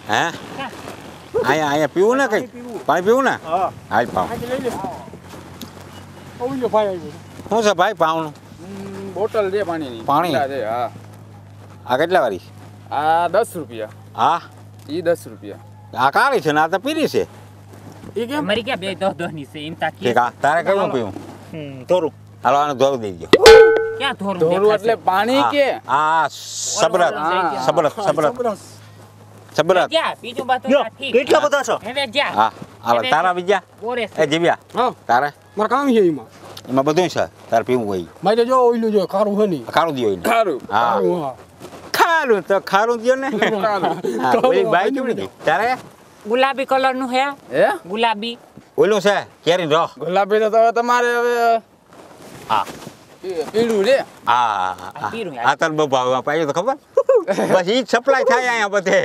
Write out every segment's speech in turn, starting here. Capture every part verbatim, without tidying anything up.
हैं आया आया पीऊ ना कहीं पानी पीऊ ना હા हाल पाऊ આજે લઈ લે ઓલી જો ભાઈ આવ્યો શું છે ભાઈ પાઉનું બોટલ છે પાણીની પાણી? કેટલા છે? હા આ કેટલા વાળી આ દસ રૂપિયા હા ઈ દસ રૂપિયા આ કાળી છે ને આ તો પીરી છે એ કેમ અમારી ક્યાં બે દસ દસ ની છે એમ તા ઠીક આ તારે કેવું પીવું હમ થોડું હાલો આને ધોરું દઈ દો ક્યાં થોડું ઢોરું એટલે પાણી કે આ સબરત હા. સબરત સબરત સબરત જા બીજું બાતું યો, ઠીક કેટલા બધા છો હવે જા હા હાલો તારા બીજા બોરે એ જીવ્યા હા તારે મારા કામ છે એમાં એમાં બધું છે તારે પીવું હોય મારે જો ઓઈલું જો ખારું છે નહીં ખારું દિયો એને ખારું હા ખારું હા ખારું તો ખારું દિયો ને હા ઓલી બાઈ કેવી હતી તારે ગુલાબી કલર નું હે હે ગુલાબી ઓલું છે કેરી રો ગુલાબી તો હવે તમારે હવે હા પી- પીળું રે હા આ પીરું યાર. આ તને બહુ ભાવ પાયું તો ખબર બસ ઈ જ સપ્લાય થાય અહીંયા બધે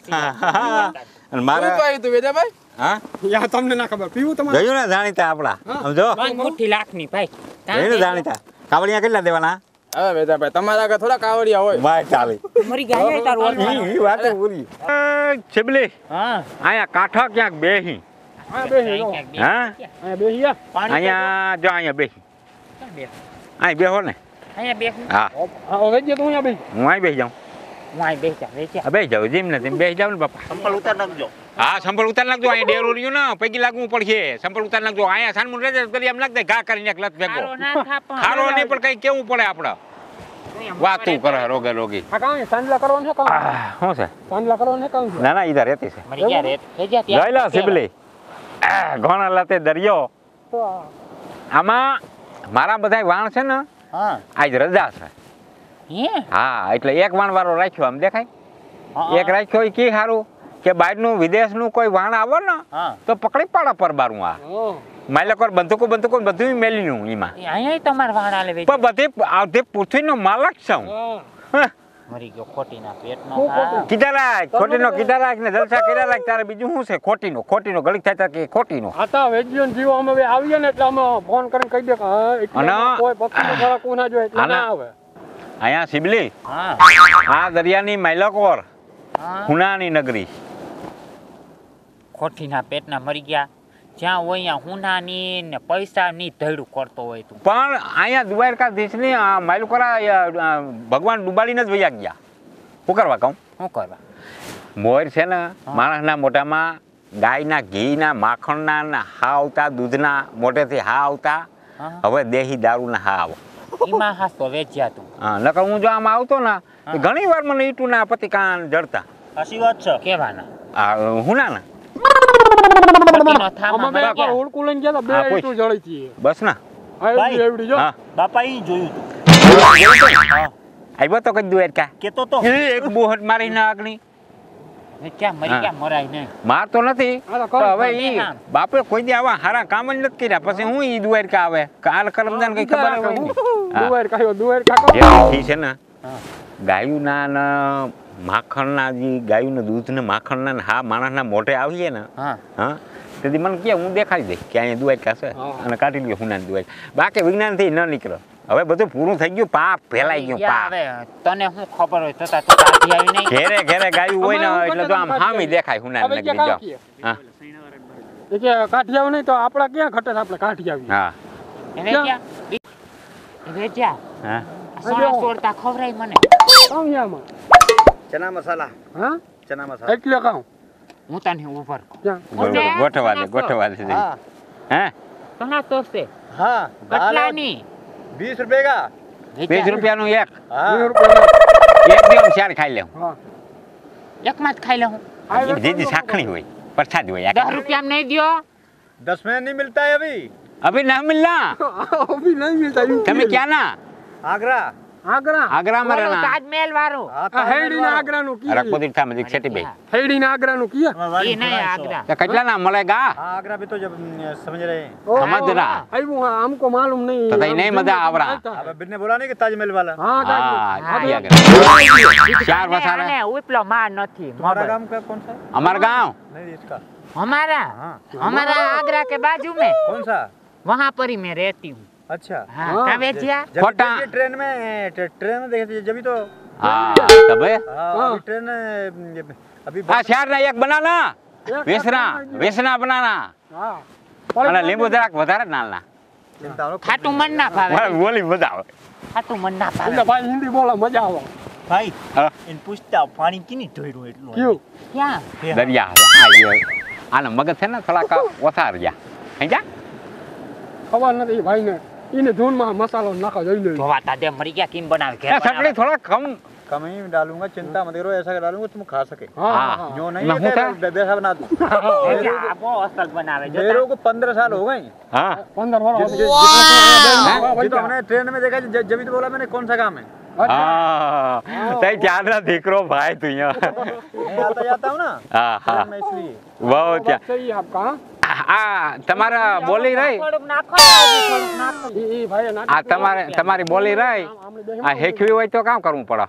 અને મારે શું પાયું તું વેદાભાઈ હા યા તમને ના ખબર પીવું તમારે જોયું ને જાણીતા આપડા સમજો પાંચ મુઠ્ઠી લાખ ની ભાઈ જોયું ને જાણીતા કાવડિયા કેટલા દેવાના હવે વેદાભાઈ તમારા આગળ થોડા કાવડિયા હોય ભાઈ ચાલી મરી ગયા હે તારું ઓળખાણ. ઈ વાત પૂરી છેબલી હા અહીંયા કાંઠો ક્યાંક બેહી હા બેસી જો ક્યાંક બે- હા અહીંયા બેસી યા પાણી અહીંયા જો અહીંયા બેહી ક્યાં બે? અહીં બેહો ને અહીંયા બે હા હા હવે જે તું અહીંયા બેસી હું અહીં બેસી જાઉં હું અહીં બેસી જા, બેસી જા. હા બેસી જાઉં જેમ ને તેમ બેસી જાવ ને બાપા સંપલ ઉતાર નાખજો હા સંપલ ઉતાર નાખજો અહીંયા ડેરો રહ્યું ને પૈકી લાગવું પડશે સંપલ ઉતાર નાખજો અહીંયા સાનમું રહેજે કરી એમ નાખ દે ઘા કરીને એક લત ભેગો ખારો ના થા પણ. ખારો નહીં પણ કઈ કેવું પડે આપણે વાતું કરે રોગે રોગી આ કામ છે સાંજલા કરવાનું છે કામ આહ, શું છે સાંજલા કરવાનું છે કામ છે ના ના ઈધર રહેતી છે મરી ગયા રે થઈ જા ત્યાં. જોઈ લો સિબલી ઘોણા લાતે દરિયો તો આ આમાં મારા બધા વાણ છે ને હા આજ રજા છે હે હા એટલે એક વાણ વાળો રાખ્યો આમ દેખાય હા, એક રાખ્યો ઈ કી સારું કે બહારનું વિદેશનું કોઈ વાણ આવે ને હા તો પકડી પાડે પરબારું આ હા માયલકોર બંદૂકો બંદૂકો બધું મેલીનું એમાં એ અહીંયા તમારે વાણ આલે વેચી. પણ બધી અડધી પૃથ્વીનો માલક છું હા મરી ગયો ખોટીના પેટનો શું હા. ખોટું? કીધા રાખ ખોટીનો કીધા રાખ ને જલસા કર્યા રાખ તારે બીજું શું છે ખોટીનો ખોટીનો ગળીક થાય કે ખોટીનો આ તો વેજ્યો ને જીવો અમે હવે આવીએ ને એટલે અમે ફોન કરીને કહી દે કે હા એટલે અને અમે કોઈ પક્ષીનો ખોરાક ના જોઈએ એટલે આના- ના આવે અહીંયા સિબલી હા આ દરિયાની માયલકોર હા હુનાની નગરી ખોટીના પેટના મરી ગયા જ્યાં હોય ત્યાં હુનાની ને પૈસાની ધૈડું કરતો હોય તું પણ અહીંયા દ્વારકાધીશની આ માયલકોરા અ, ભગવાન ડુબાડીને જ વયા ગયા શું કરવા કહું શું કરવા મોર છે ને માણસના મોઢામાં ગાયના ઘીના માખણના ને હા આવતા દૂધના મોઢેથી હા આવતા હા. હવે દેહી દારૂના હા આવો એમાં હાસો વેચ્યા તું હા નકર હું જો આમ આવતો ને તો ઘણી વાર મને ઈટુના પતિકાન જડતા સાચી વાત છે કેવાના આ હુનાના પતિનો થામા અમે મરી એકવાર ગયા ઓળખું લઈને ગયા હતા હા, બે પૂછ. ઈંટું જળી હતી બસ ના હા એવડી એવડી જો હા બાપા ઈ જોયું તું આવ્યો તો કઈ દ્વારકા કેતો તો એ એક બોહટ મારીને આગની ક્યાં મરી ગયા મરાય નહીં મારતો નથી હા, તો તો કર, હવે કર, ઈ કામ. બાપે કોઈ દી આવા હારા કામ જ નથી કર્યા પછી હું ઈ દ્વારકા આવે કાલ કરમદાન કઈ ખબર હોય નહીં હા. દુવેર કાયો દુવેર કાકો જે ઈ છે ને ગાયુંના ને માખણના જે ગાયુંના દૂધ ને માખણના ને હા માણસના મોઢે આવીએ ને હા હા તેથી મને કે હું દેખાડી દઈશ કે અહીંયા દ્વારકા છે હા. અને કાઢી લ્યો હુનાની દ્વારકા બાકી વિજ્ઞાનથી ન નીકળો હવે બધું પૂરું થઈ ગયું પાપ ફેલાઈ ગયું યા પાપ હવે તને શું ખબર હોય તો તાર તું કાઢી આવી નહીં ઘેરે ઘેરે ગાયું હોય અમારે ને એવું એટલે તો આમ કરતા હામી દેખાય હુનાની હવે નગરી ક્યાં જાઓ કાઢીએ? હા એ કે કાઠિયાવ નહીં તો આપડા ક્યાં ઘટે છે આપણે કાઠિયાવી હા એને ક્યાં વેચ્યા હા સોના સોળતા ખવરાય મને કામ યામાં ચના મસાલા હા ચના મસાલા એટલે કામ હું તને ઉભર ક્યાં બરોબર ગોઠવા દે ગોઠવા દે હા હે સોના સોળશે હા કેટલાની बीस रुपए का વીસ રૂપિયાનું એક हाँ વીસ રૂપિયા એક દિવસ ચાર ખાઈ લેવું હા એકમાં જ ખાઈ લઉં આ જીજી સાખણી હોય પ્રસાદ હોય દસ રૂપિયા નહીં દ્યો दस में नहीं मिलता है अभी અભી ના મિલના અભી નહીં મિલતા યુ તમે ક્યાં ના आगरा આગ્રા આગ્રા માં ઓલું રહેના તાજમહેલ વાળું हाँ આ હેડીના આગ્રાનું કી રકપોદી થા મજી છેટી બે હેડીના આગ્રાનું કી એ નહીં આગ્રા તો કેટલા ના મળેગા हाँ आगरा भी तो जब अम, समझ रहे हैं સમજરા આવ્યું હા हमको मालूम नहीं તો તઈ નહીં મજા આવરા अब बिन ने बोला नहीं कि ताजमहल वाला हाँ હા ताजमहल। ઈ આગળ. ચાર અને વસારા ઉપલો માર નથી तुम्हारा गांव का कौन सा है? અમાર ગાંવ नहीं इसका हमारा हाँ हमारा आगरा के बाजू में कौन सा वहाँ पर ही मैं रहती हूँ अच्छा हाँ हाँ। कहाँ बेचिया जब खोटा। देखिए ट्रेन में ट्रे- ट्रेन में देखे थे जब ही तो હા તબે हाँ हाँ। अभी ट्रेन अ, अभी આ ચારના એક બનાના એક વેસના બનાવી દો. વેસના બનાના હા અને લીંબુ જરાક વધારે નાલના चिंता नो ખાટું મન ના ભાવે મારે બોલી મજા આવે ખાટું મન ના એટલે ભાવે ભાઈ હિન્દી બોલો મજા આવે भाई હા इन पूछता पानी किनी ढोयरो એટલું ક્યું ક્યાં દરિયા આ એ આના મગજ છે ને થોડાક ઓછા રહ્યા સમજ્યા ખબર નથી એ ભાઈને એને ધૂનમાં મસાલો નાખો જોઈ લે જોવાતા દે મરી ગયા કેમ બનાવે ઘેર એ સટલી બનાવે. થોડા કમ कम ही डालूंगा चिंता मत करो ऐसा डालूंगा तुम खा सके હા હા. હા जो नहीं मैं हूं था? है कि वैसा बना दूं એ આ બહુ અસલ બનાવે જો मेरे को पंद्रह साल हो गए હા પંદર વર્ષ जित- जित- ये तो हमने ट्रेन में देखा ज- जब ही तो बोला मैंने कौन सा काम है હા તઈ ત્યાંનો દીકરો ભાઈ તું અહીંયા मैं आता जाता हूँ ना હા હા ट्रेन में इसलिए બહુ ત્યાં સહી આપકા આ તમારા બોલી રહી થોડુંક નાખો ને, હજી થોડુંક નાખો. એ એ ભાઈ આ તમારે તમારી બોલી રહી આ હેખવી હોય તો કામ કરવું પડે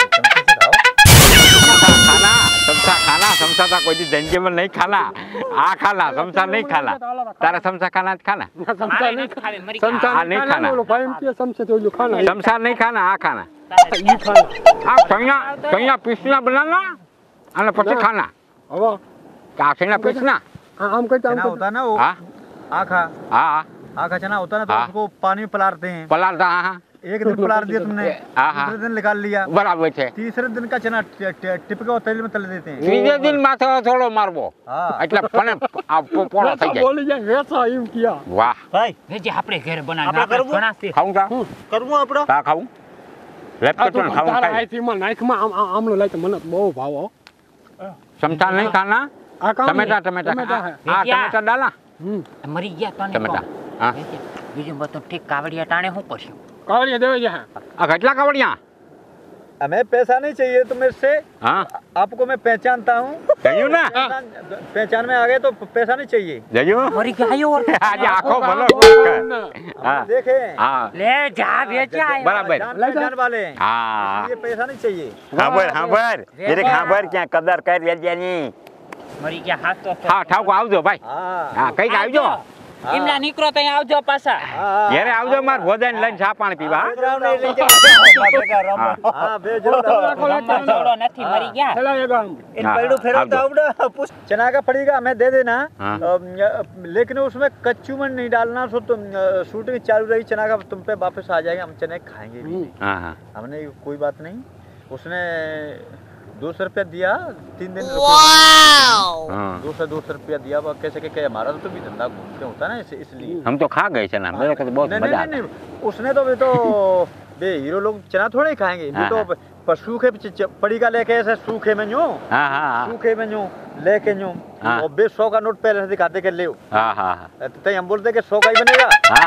समसा खाना समसा खाना समसा था कोई दी जंजे में नहीं खाना आ खाना समसा नहीं खाना तारा समसा खाना खाना સમસા મારે નહીં નથી ખાવી, મરી ગયા. સમસા આ નહીં ખાના. ઓલો ભાઈ એમ કે સમસે તો ઓલું ખાના समसा नहीं खाना आ खाना ઈ ખાના आ कन्या कन्या पीसना बनाना અને પછી ખાના હવે કાસીના પીસના આ- આમ કરતા આમ चना કરતા होता है ना वो હા आखा હા आखा चना होता है ना तो हाँ। उसको पानी में पलारते हैं પલાળતા હા હા एक दिन पलार दिया तुमने हाँ, हाँ। दूसरे दिन निकाल लिया બરાબર છે तीसरे दिन का चना ट- ट- टिप के और तेल में तल देते हैं ત્રીજે દિન માથે થોડો મારવો हाँ એટલે પણ આ પો- પોળો થઈ જાય બોલી જાય વેસા એમ કિયા વાહ भाई હજી આપણે ઘેર બનાવીને આપણે આપણે કરવું? ઘણા છે. ખાવું તા करूँ आपड़ा તા ખાવું લેપ આ તો તો ખાવું તારા ખાય આઈથીમાં નાખમાં આમ આમ- આમલો લાય તો મને બહુ ભાવ હો. સમસા નહીં ખાના આ કામ ટમેટા ટમેટા ટમેટા હા હે. હા, ટમેટા ડાલા હમ મરી ગયા તો ને ટમેટા હા બીજું બધું ઠીક કાવડિયા ટાણે શું કરશું કાવડિયા દેવે છે આ કેટલા કવડિયા हमें पैसा नहीं चाहिए तो मेरे से હા आपको मैं पहचानता हूँ જયું ને पहचान पहचान में आ गए तो पैसा नहीं चाहिए જયું મરી ગયા આજે આખો ભલો હા देखे હા લે જા વેચ્યા બરાબર जान पहचान वाले हैं હા ये पैसा नहीं चाहिए ખબર ખબર જરીક ખબર ક્યાં કદર કરી વેજ્યાની મરી ગયા હાથ તો હા ઠાકો આવજો ભાઈ हाँ હા કઈક આવજો એમના નીકળો તો અહીંયા આવજો પાછા हाँ ઘેરે આવજો માર ભોજન લઈને ચા પાણી પીવા હા. हाँ भेज दो રમવા જોડો નથી મરી ગયા હેલા એ ગામ हाँ, આવજો. चना का पड़ेगा हमें दे देना हाँ। अम, लेकिन उसमें कच्चू में नहीं डालना सो तुम शूटिंग चालू रही चना का तुम पे वापस आ जाएगा हम चने खाएंगे भी नहीं। હા હા हमने कोई बात नहीं उसने दो सौ रुपया दिया तीन दिन रुको હા दो सौ दो सौ रुपया दिया वो कैसे के क्या हमारा तो भी धंधा घूमते होता है ना इस- इसलिए हम तो खा गए चना मेरे को तो बहुत नहीं, मजा नहीं, आता नहीं, उसने तो भी तो बे हीरो लोग चना थोड़े ही खाएंगे ये हाँ, तो हाँ। पर सूखे च- च- पड़ीका लेके ऐसे सूखे में यूं हाँ हाँ हाँ सूखे में यूं लेके यूं हाँ। और बे सौ का नोट पहले से दिखाते के ले हाँ हाँ हाँ तो हम बोलते कि सौ का ही बनेगा हाँ।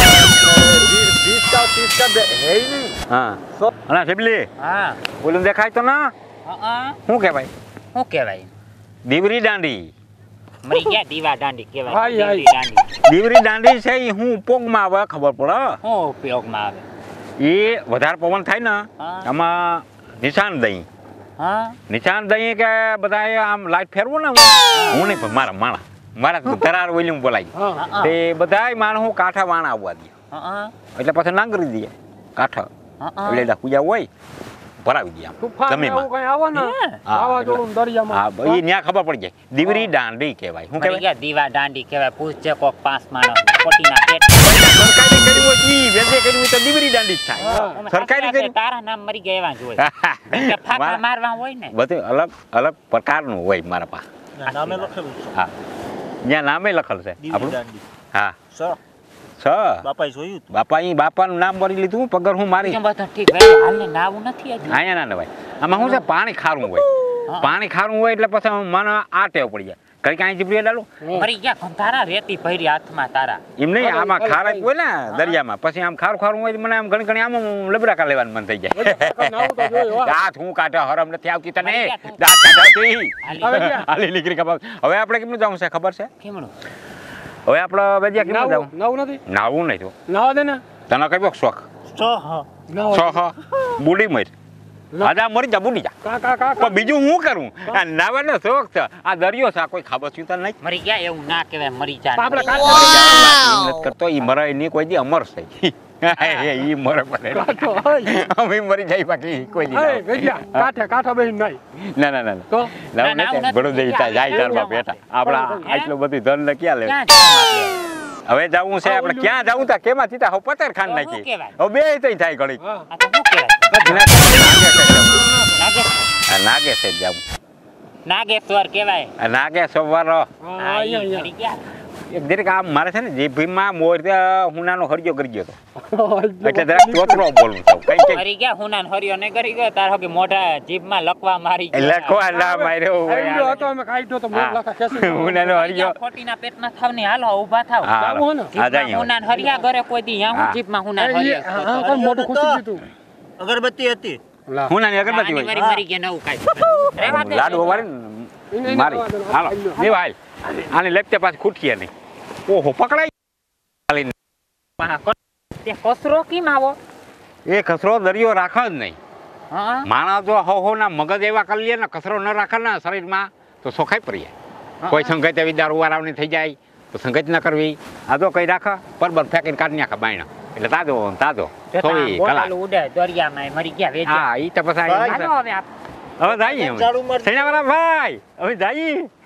बीस बीस का और तीस का बे- है ही नहीं हाँ सौ અલા શિબલી હા બોલું દેખાય તો ના હા શું કહેવાય શું કહેવાય દીવરી દાંડી મરી ગયા દીવા દાંડી કહેવાય હાય, હાય. દીવડી દાંડી દીવરી દાંડી છે એ હું ઉપયોગમાં આવે ખબર પડે શું ઉપયોગમાં આવે એ વધારે પવન થાય ને હા. આમાં નિશાન દઈ હા નિશાન દઈ કે બધા આમ લાઈટ ફેરવું ને હું નહીં પણ મારા માણા મારા ધરાર ઓઈલું બોલાય હા હા તે બધાય માણસ હું કાંઠા વાણા આવવા દે હા એટલે પછી નાંગરી દઈએ કાંઠા હા એટલે ડખુજા હોય ભરાવી દઈએ આમ તુફાન ને એવું જમીનમાં કઈ આવે ને હે. હા, વાવાઝોડું દરિયામાં હા એ ત્યાં ખબર પડી જાય દીવરી દાંડી કહેવાય શું મરી કહેવાય ગયા દીવા દાંડી કહેવાય પૂછજે કોક પાંચ માણસ કોટીના પેટ સરકારી કર્યું હોય ઈ વેજે કર્યું હોય તો દીવરી દાંડી જ થાય હા. સરકારી કર્યું તારા નામ મરી ગયા એવા જ હોય કે ફાંકા મારા- મારવા હોય ને બધું અલગ અલગ પ્રકારનું હોય મારા પાસે નામે લખેલું છે હા ત્યાં નામે લખેલ છે આપણું હા છ બાપાએ જોયું બાપા ઈ બાપાનું નામ ભરી લીધું પગર હું મારી બીજું બધું ઠીક ભાઈ હાલને નાવું નથી હજી અહીંયા ના નવાય આમાં શું છે પાણી ખારું હોય હા. પાણી ખારું હોય એટલે પછી મને આ ટેવ પડી જાય કઈ કાંઈ જીભરી ડાલું મરી ગયા તારા રેતી ભરી હાથમાં તારા એમ નહીં આમાં ખાલી ખારા હોય ને દરિયામાં પછી આમ ખારું ખારું હોય તો મને આમ ઘણી ઘણી આમ લબરાકા લેવાનું મન થઈ જાય નાવું તો જોયું, હો. દાંત હું કાઢે હરમ નથી આવતી તને મરી ગયા તું. દાંત કાઢાતી હાલી. હવે ક્યાં? હાલી નીકળી ખબર હવે આપણે કેમનું જવું છે ખબર છે કેમણું હવે આપણે વેજ્યા કેમનું નાવું જવું નાવું નથી નાવું નહીં તો નાવા દે ને તને કયો શોખ નાવા છ હ બુડી મર આજા મરી જા બુડી જા કા કા કા પણ બીજું હું કરું આ નાવાનો શોખ છે આ દરિયો છે આ કોઈ ખાબસ તો નહીં મરી ગયા એવું ના કહેવાય મરી જા આપણે મરી કાઢો જા મહેનત કરતો ઈ મરાય નહીં કોઈ દી અમર છે ઈ મરે પડે કાઢો હોય અમે મરી જાય બાકી કોઈ દી એ વેજ્યા કાઠે કાઠો બેહીન નહીં ના ના ના તો ના ના, હું ના નથી બડોદરી ગયા. જાય ઘરમાં બેઠા આપણા હે? આટલું બધું ધન ને ક્યાં લે ક્યાં જવું આપણે? હવે જાવું છે આપણે ક્યાં જાવું તા કેમાં સીતા હવે પતર ખાન તો શું નાખી કહેવાય? હવે બે તઈ થાય ઘડી હા આ તો શું કહેવાય નાગેશ્વર નાગે છે જાવું નાગેશ્વર કહેવાય આ નાગે સવાર હા હા, ઈ અહીંયા મરી ગયા. એક દરેક આમ મારે છે ને જે ભીમમાં મોર હુનાનો હરિયો કરી ગયો હતો અહીંયા એટલે જરાક ચોતરો બોલું છું કઈ કઈ મરી ગયા હુનાન હરિયો ને કરી ગયો તાર હોકે મોઢા જીભમાં લકવા મારી એ લખવા ના માર્યો આઈડો હતો અમે કાઢ્યો તો મોટ હા. લાખા ખેસી હુનાનો હરિયો ખોટીના પેટના થાવ ની હાલો ઊભા થાવ હા જાવું હે ને? આ જીભમાં જાય હુનાન હરિયા ઘરે કોઈ દી યા હું હા. જીભમાં હુનાન હા હરિયા પણ મોટું ખુશી દીધું અગરબત્તી હતી લા હુનાની અગરબત્તી આની હોય મરી મરી ગયા નવું કાંઈ રહેવા દે. લાડુ વાળી એને ને એને મારી ખાવા દેવાનું. હાલો હાલો. દેવા હાલ આની લેપતે પાછી ખૂટીએ નહીં ઓહો પકડાઈ હાલીને. હા, કો- તે કસરો કેમ આવો એ કચરો દરિયો રાખે જ નહીં હા માણસ જો હો હો ના મગજ એવા કરી લે ને કચરો ન રાખે ને શરીરમાં તો સોખાઈ પડી જાય કોઈ સંગત એવી દારૂ વાળાની થઈ જાય તો સંગત ન કરવી આ તો કઈ રાખે પરબર ફેંકીને કાઢી નાખે બાયણા એટલે તાજો તાજો ચોવીસ કલાક બોટાલું ઉડે દરિયામાં મરી ગયા વેચે હા ઈ તો પછી હાલો હવે આપ હવે જઈએ ઝાડુ માર- સૈનાવાળા ભાઈ હવે જઈએ